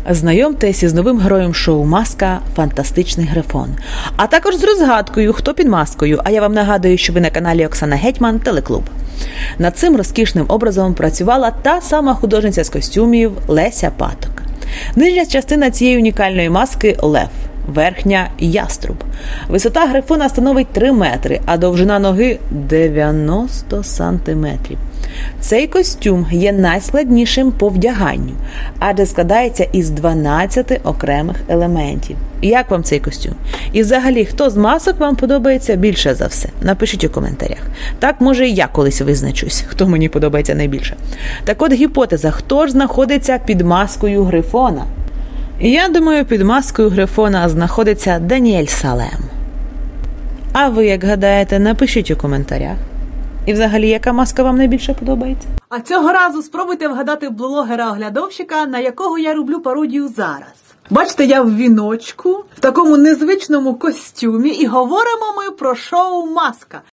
Знайомтесь із новим героєм шоу «Маска» – фантастичний Грифон. А також з розгадкою «Хто під маскою?». А я вам нагадую, що ви на каналі Оксана Гетьман, Телеклуб. Над цим розкішним образом працювала та сама художниця з костюмів Леся Паток. Нижня частина цієї унікальної маски – лев, верхня – яструб. Висота Грифона становить 3 метри, а довжина ноги – 90 сантиметрів. Цей костюм є найскладнішим по вдяганню, адже складається із 12 окремих елементів. Як вам цей костюм? І взагалі, хто з масок вам подобається більше за все? Напишіть у коментарях. Так, може, і я колись визначусь, хто мені подобається найбільше. Так от гіпотеза, хто ж знаходиться під маскою Грифона? Я думаю, під маскою Грифона знаходиться Даніель Салем. А ви, як гадаєте, напишіть у коментарях. І взагалі, яка маска вам найбільше подобається? А цього разу спробуйте вгадати блогера-оглядовщика, на якого я роблю пародію зараз. Бачите, я в віночку, в такому незвичному костюмі, і говоримо ми про шоу «Маска».